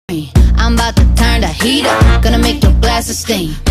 I'm about to turn the heat up, gonna make your glasses steam.